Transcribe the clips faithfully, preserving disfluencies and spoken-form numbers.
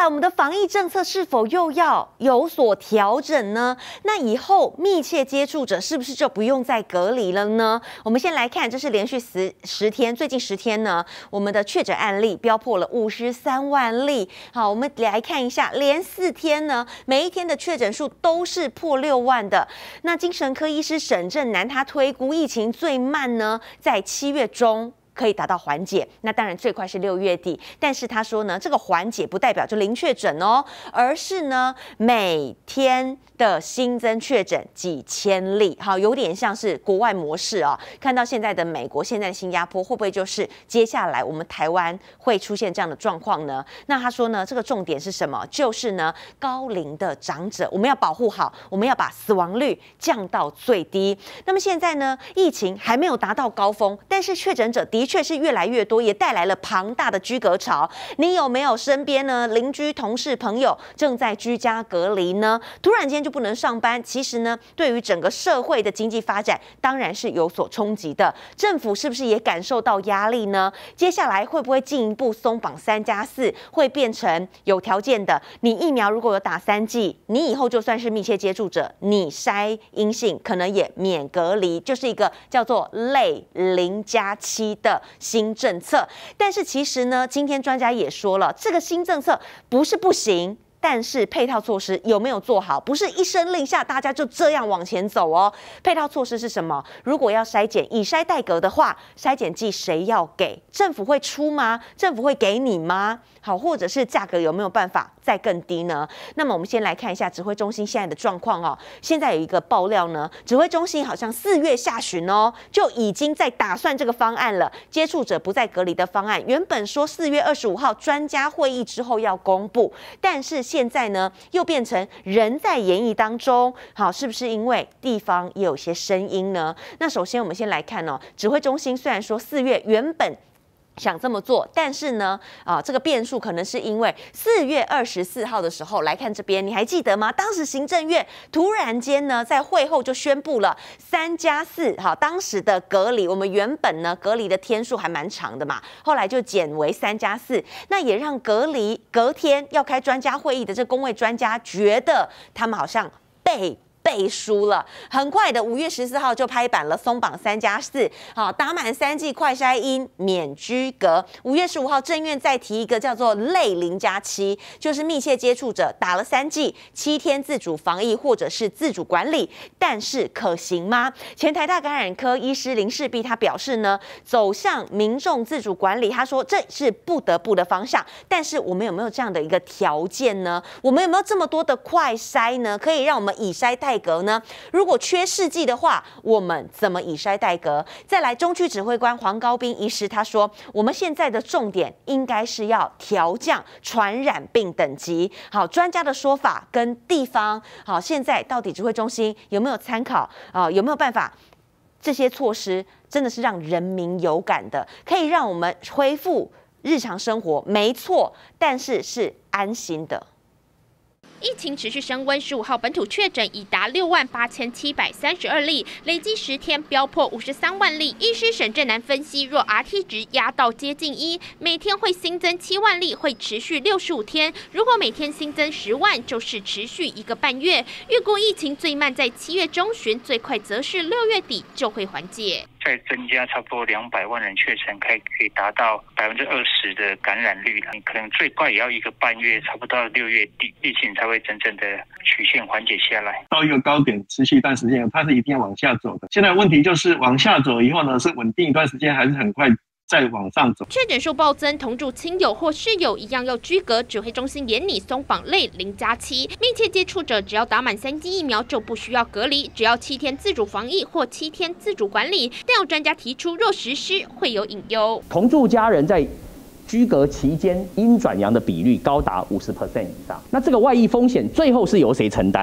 我们的防疫政策是否又要有所调整呢？那以后密切接触者是不是就不用再隔离了呢？我们先来看，这是连续十十天，最近十天呢，我们的确诊案例飙破了五十三万例。好，我们来看一下，连四天呢，每一天的确诊数都是破六万的。那精神科医师沈正南他推估，疫情最慢呢，在七月中。可以达到缓解，那当然最快是六月底。但是他说呢，这个缓解不代表就零确诊哦，而是呢每天的新增确诊几千例，好，有点像是国外模式哦。看到现在的美国，现在的新加坡，会不会就是接下来我们台湾会出现这样的状况呢？那他说呢，这个重点是什么？就是呢高龄的长者，我们要保护好，我们要把死亡率降到最低。那么现在呢，疫情还没有达到高峰，但是确诊者的确是越来越多，也带来了庞大的居隔潮。你有没有身边呢邻居、同事、朋友正在居家隔离呢？突然间就不能上班，其实呢，对于整个社会的经济发展，当然是有所冲击的。政府是不是也感受到压力呢？接下来会不会进一步松绑三加四，会变成有条件的？你疫苗如果有打三剂，你以后就算是密切接触者，你筛阴性，可能也免隔离，就是一个叫做类零加七的新政策。但是其实呢，今天专家也说了，这个新政策不是不行，但是配套措施有没有做好？不是一声令下，大家就这样往前走哦。配套措施是什么？如果要筛检，以筛代隔的话，筛检剂谁要给？政府会出吗？政府会给你吗？好，或者是价格有没有办法再更低呢？那么我们先来看一下指挥中心现在的状况哦。现在有一个爆料呢，指挥中心好像四月下旬哦，就已经在打算这个方案了，接触者不再隔离的方案。原本说四月二十五号专家会议之后要公布，但是现在呢又变成人在研议当中。好，是不是因为地方也有些声音呢？那首先我们先来看哦，指挥中心虽然说四月原本想这么做，但是呢，啊，这个变数可能是因为四月二十四号的时候来看这边，你还记得吗？当时行政院突然间呢，在会后就宣布了三加四，好，当时的隔离，我们原本呢隔离的天数还蛮长的嘛，后来就减为三加四，那也让隔离隔天要开专家会议的这公卫专家觉得他们好像被。背书了，很快的五月十四号就拍板了，松绑三加四，好，打满三剂快筛阴免居隔。五月十五号，政院再提一个叫做类零加七，就是密切接触者打了三剂，七天自主防疫或者是自主管理，但是可行吗？前台大感染科医师林世璧他表示呢，走向民众自主管理，他说这是不得不的方向，但是我们有没有这样的一个条件呢？我们有没有这么多的快筛呢？可以让我们以筛代隔呢？如果缺试剂的话，我们怎么以筛代隔？再来，中区指挥官黄高斌医师他说，我们现在的重点应该是要调降传染病等级。好，专家的说法跟地方好，现在到底指挥中心有没有参考啊？有没有办法？这些措施真的是让人民有感的，可以让我们恢复日常生活，没错，但是是安心的。 疫情持续升温，十五号本土确诊已达六万八千七百三十二例，累计十天飙破五十三万例。医师沈正南分析，若 R T 值压到接近一，每天会新增七万例，会持续六十五天。如果每天新增十万，就是持续一个半月。预估疫情最慢在七月中旬，最快则是六月底就会缓解。 再增加差不多两百万人确诊，可以可以达到百分之二十的感染率了。可能最快也要一个半月，差不多到六月底，疫情才会真正的曲线缓解下来。 到一个高点持续一段时间，它是一定要往下走的。现在问题就是往下走以后呢，是稳定一段时间，还是很快再往上走？ 确诊数暴增，同住亲友或室友一样要居隔。指挥中心严拟松绑类零加七，密切接触者只要打满三剂疫苗就不需要隔离，只要七天自主防疫或七天自主管理。但有专家提出，若实施会有隐忧。 同住家人在居隔期间阴转阳的比率高达 百分之五十 以上，那这个外溢风险最后是由谁承担？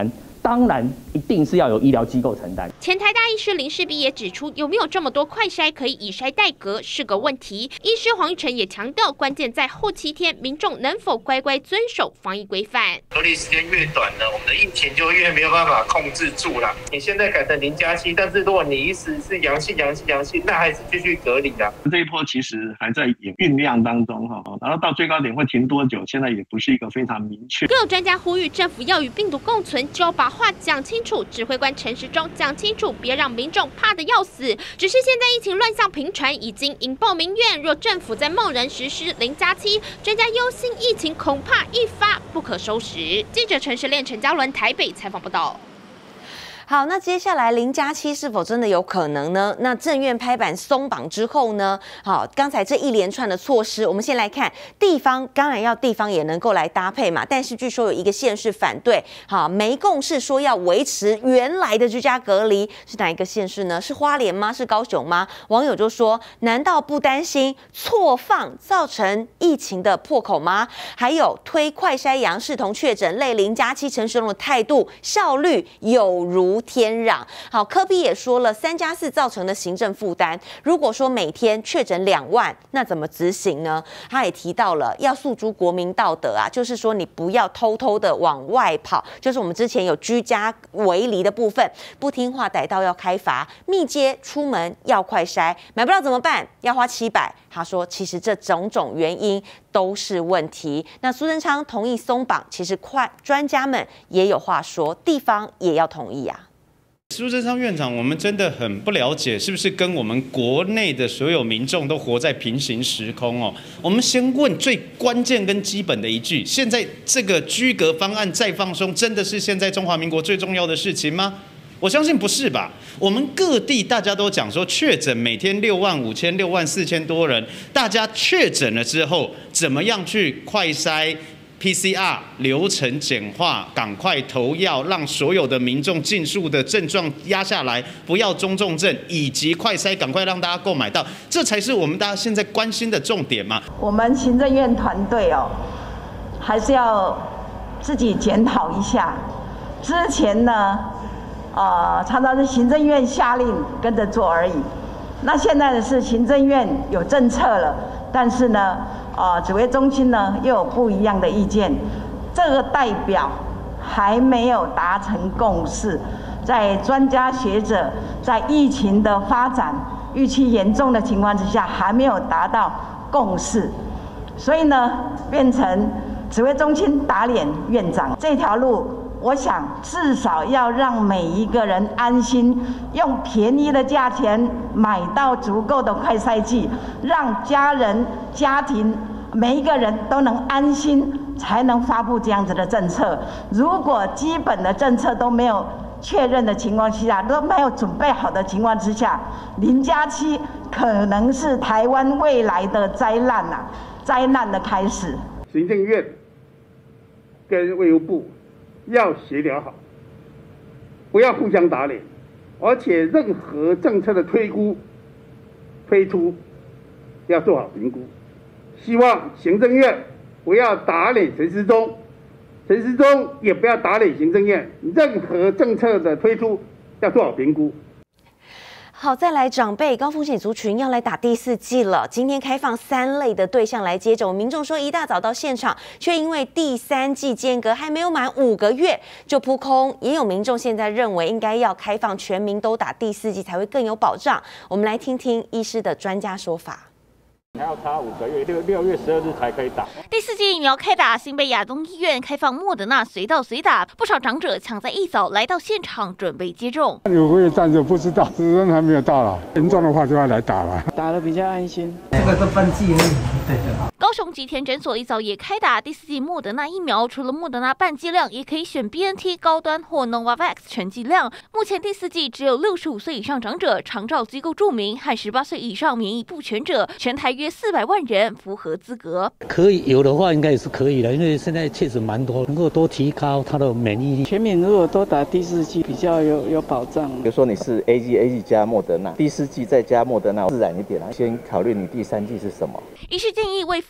当然一定是要由医疗机构承担。 前台大医师林世璧也指出，有没有这么多快筛可以以筛代隔是个问题。医师黄玉成也强调，关键在后七天民众能否乖乖遵守防疫规范。 隔离时间越短呢，我们的疫情就越没有办法控制住了。你现在改成零加七，但是如果你一时是阳性、阳性、阳性，那还是继续隔离啊。 这一波其实还在酝酿当中哈，然后到最高点会停多久，现在也不是一个非常明确。 更有专家呼吁，政府要与病毒共存，就要把话讲清楚。指挥官陈时中讲清楚，别让民众怕得要死。只是现在疫情乱象频传，已经引爆民怨。若政府在贸然实施零加七，专家忧心疫情恐怕一发不可收拾。记者陈时炼、陈嘉伦台北采访报道。 好，那接下来零加七是否真的有可能呢？那政院拍板松绑之后呢？好，刚才这一连串的措施，我们先来看地方，当然要地方也能够来搭配嘛。但是据说有一个县市反对，好，没共识说要维持原来的居家隔离，是哪一个县市呢？是花莲吗？是高雄吗？网友就说，难道不担心错放造成疫情的破口吗？还有推快筛阳视同确诊类零加七，陈时中的态度效率有如天壤。好，柯 P 也说了，三加四造成的行政负担，如果说每天确诊两万，那怎么执行呢？他也提到了要诉诸国民道德啊，就是说你不要偷偷的往外跑，就是我们之前有居家围篱的部分，不听话逮到要开罚，密接出门要快筛，买不到怎么办？要花七百。他说，其实这种种原因都是问题。那苏贞昌同意松绑，其实快专家们也有话说，地方也要同意啊。 苏贞昌院长，我们真的很不了解，是不是跟我们国内的所有民众都活在平行时空哦？我们先问最关键跟基本的一句：现在这个居隔方案再放松，真的是现在中华民国最重要的事情吗？我相信不是吧？我们各地大家都讲说，确诊每天六万五千、六万四千多人，大家确诊了之后，怎么样去快筛？ P C R 流程简化，赶快投药，让所有的民众尽速的症状压下来，不要中重症，以及快筛，赶快让大家购买到，这才是我们大家现在关心的重点嘛。 我们行政院团队哦，还是要自己检讨一下。之前呢，呃，常常是行政院下令跟着做而已。那现在的是行政院有政策了，但是呢。 呃，指挥中心呢又有不一样的意见，这个代表还没有达成共识，在专家学者在疫情的发展预期严重的情况之下，还没有达到共识，所以呢，变成指挥中心打脸院长这条路。 我想至少要让每一个人安心，用便宜的价钱买到足够的快筛剂，让家人、家庭每一个人都能安心，才能发布这样子的政策。如果基本的政策都没有确认的情况下，都没有准备好的情况之下，零加七可能是台湾未来的灾难啊，灾难的开始。 行政院跟卫福部。 要协调好，不要互相打脸，而且任何政策的推估、推出要做好评估。希望行政院不要打脸陈时中，陈时中也不要打脸行政院。任何政策的推出要做好评估。 好，再来长辈高风险族群要来打第四剂了。今天开放三类的对象来接种，民众说一大早到现场，却因为第三剂间隔还没有满五个月就扑空。也有民众现在认为应该要开放全民都打第四剂才会更有保障。我们来听听医师的专家说法。 还要差五个月，六六月十二日才可以打。 第四剂疫苗开打，新北亚东医院开放莫德纳随到随打，不少长者抢在一早来到现场准备接种。 有个月暂时不知道，时间还没有到了，严重的话就要来打了， 打得比较安心。 这个是分剂而已，对对。 高雄吉田诊所一早也开打第四剂莫德纳疫苗，除了莫德纳半剂量，也可以选 B N T 高端或 Novavax 全剂量。目前第四剂只有六十五岁以上长者、长照机构住民和十八岁以上免疫不全者，全台约四百万人。 符合资格， 可以有的话，应该也是可以的，因为现在确实蛮多，能够多提高他的免疫力。 全民如果多打第四剂，比较有有保障。 比如说你是 A G A G 加莫德纳，第四剂再加莫德纳，自然一点啊。先考虑你第三剂是什么。 医师建议，卫福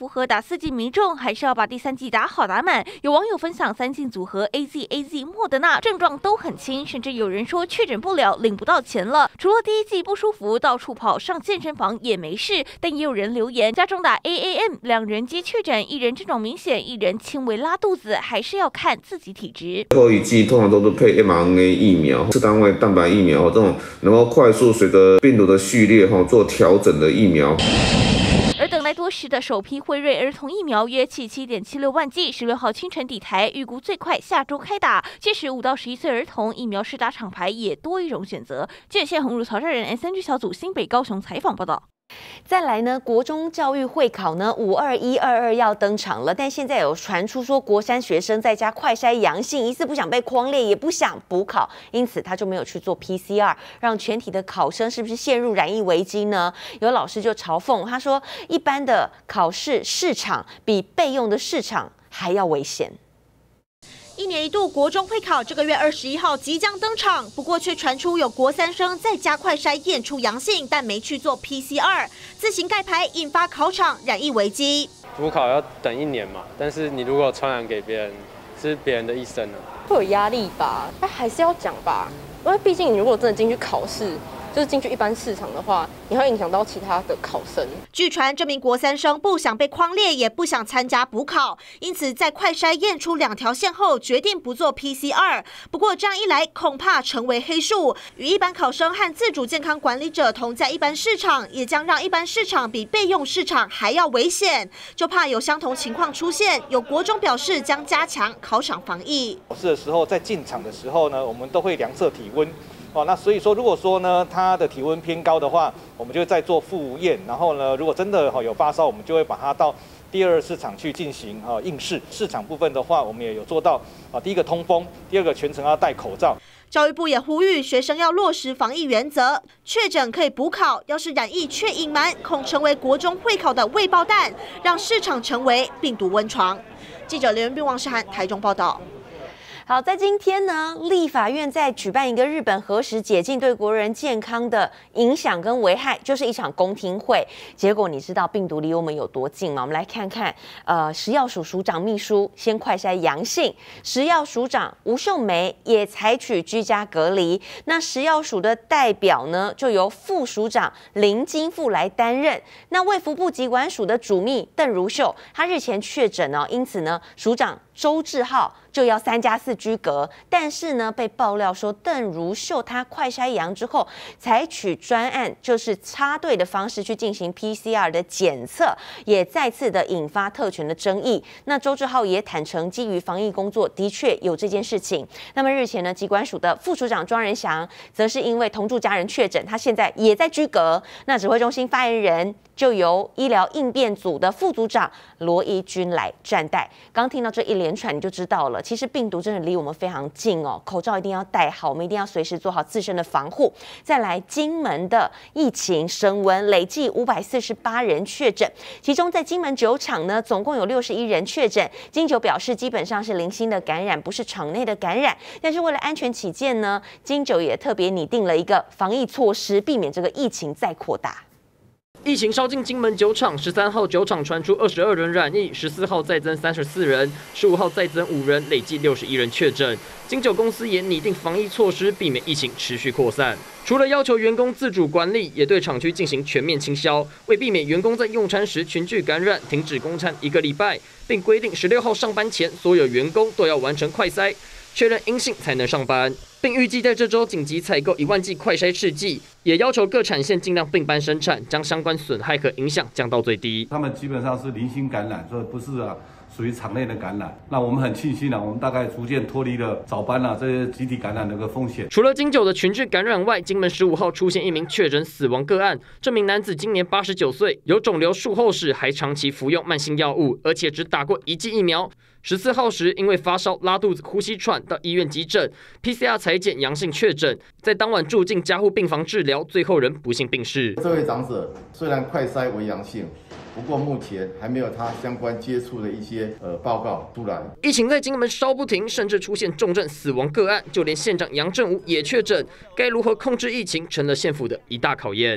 符合打四剂民众，还是要把第三剂打好打满。有网友分享三剂组合 A Z A Z 莫德纳症状都很轻，甚至有人说确诊不了，领不到钱了。除了第一剂不舒服，到处跑上健身房也没事，但也有人留言家中打 A A M， 两人皆确诊，一人症状明显，一人轻微拉肚子，还是要看自己体质。 后一剂通常都是配 M R N A 疫苗、次单位蛋白疫苗这种能够快速随着病毒的序列哈做调整的疫苗。 而等待多时的首批辉瑞儿童疫苗约七七点七六万剂，十六号清晨抵台，预估最快下周开打。届时五到十一岁儿童疫苗施打厂牌也多一种选择。建县红如曹家人 S N G 小组新北高雄采访报道。 再来呢，国中教育会考呢，五二一二二要登场了，但现在有传出说国三学生在家快筛阳性，疑似不想被匡列，也不想补考，因此他就没有去做 P C R， 让全体的考生是不是陷入染疫危机呢？有老师就嘲讽他说，一般的考试市场比备用的市场还要危险。 一年一度国中会考这个月二十一号即将登场，不过却传出有国三生在家快筛验出阳性，但没去做 P C R， 自行盖牌，引发考场染疫危机。 补考要等一年嘛，但是你如果传染给别人，是别人的一生啊， 会有压力吧？但还是要讲吧，因为毕竟你如果真的进去考试。就是进去一般市场的话，你会影响到其他的考生。 据传，这名国三生不想被匡列，也不想参加补考，因此在快筛验出两条线后，决定不做 P C R。不过这样一来，恐怕成为黑数。与一般考生和自主健康管理者同在一般市场，也将让一般市场比备用市场还要危险。就怕有相同情况出现。有国中表示将加强考场防疫。 考试的时候，在进场的时候呢，我们都会量测体温。哦，那所以说，如果说呢，它的体温偏高的话，我们就再做复验。然后呢，如果真的哈有发烧，我们就会把它到第二市场去进行哈应试。市场部分的话，我们也有做到啊，第一个通风，第二个全程要戴口罩。 教育部也呼吁学生要落实防疫原则，确诊可以补考，要是染疫却隐瞒，恐成为国中会考的未爆弹，让市场成为病毒温床。记者刘元斌、王世涵台中报道。 好，在今天呢，立法院在举办一个日本核食解禁对国人健康的影响跟危害，就是一场公听会。结果你知道病毒离我们有多近吗？我们来看看，呃，食药署署长秘书先快筛阳性，食药署长吴秀梅也采取居家隔离。那食药署的代表呢，就由副署长林金富来担任。那卫福部疾管署的主秘邓如秀，他日前确诊哦，因此呢，署长周志浩就要三加四居隔，但是呢，被爆料说邓如秀她快筛阳之后，采取专案，就是插队的方式去进行 P C R 的检测，也再次的引发特权的争议。那周志浩也坦诚，基于防疫工作，的确有这件事情。那么日前呢，疾管署的副署长庄仁祥，则是因为同住家人确诊，他现在也在居隔。那指挥中心发言人就由医疗应变组的副组长罗怡君来站代。刚听到这一连串，你就知道了，其实病毒真的离我们非常近哦，口罩一定要戴好，我们一定要随时做好自身的防护。再来，金门的疫情升温，累计五百四十八人确诊，其中在金门酒厂呢，总共有六十一人确诊。金酒表示，基本上是零星的感染，不是场内的感染。但是为了安全起见呢，金酒也特别拟定了一个防疫措施，避免这个疫情再扩大。 疫情烧进金门酒厂，十三号酒厂传出二十二人染疫，十四号再增三十四人，十五号再增五人，累计六十一人确诊。金酒公司也拟定防疫措施，避免疫情持续扩散。除了要求员工自主管理，也对厂区进行全面清消，为避免员工在用餐时群聚感染，停止供餐一个礼拜，并规定十六号上班前所有员工都要完成快筛，确认阴性才能上班，并预计在这周紧急采购一万剂快筛试剂，也要求各产线尽量并班生产，将相关损害和影响降到最低。 他们基本上是零星感染，所以不是啊属于场内的感染。那我们很庆幸啊，我们大概逐渐脱离了早班啊这些集体感染的一个风险。 除了金酒的群聚感染外，金门十五号出现一名确诊死亡个案，这名男子今年八十九岁，有肿瘤术后史，还长期服用慢性药物，而且只打过一剂疫苗。十四号时，因为发烧、拉肚子、呼吸喘，到医院急诊 ，P C R 裁检阳性确诊，在当晚住进加护病房治疗，最后仍不幸病逝。 这位长者虽然快筛为阳性，不过目前还没有他相关接触的一些呃报告出来。 疫情在金门烧不停，甚至出现重症死亡个案，就连县长杨振武也确诊。该如何控制疫情，成了县府的一大考验。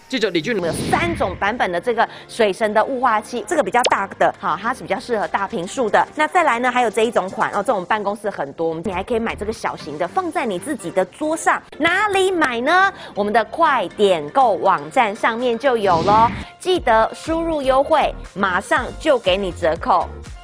记者李俊， 我们有三种版本的这个水神的雾化器，这个比较大的，好，它是比较适合大坪数的。那再来呢，还有这一种款哦，这种办公室很多，我们你还可以买这个小型的，放在你自己的桌上。哪里买呢？我们的快点购网站上面就有咯，记得输入优惠，马上就给你折扣。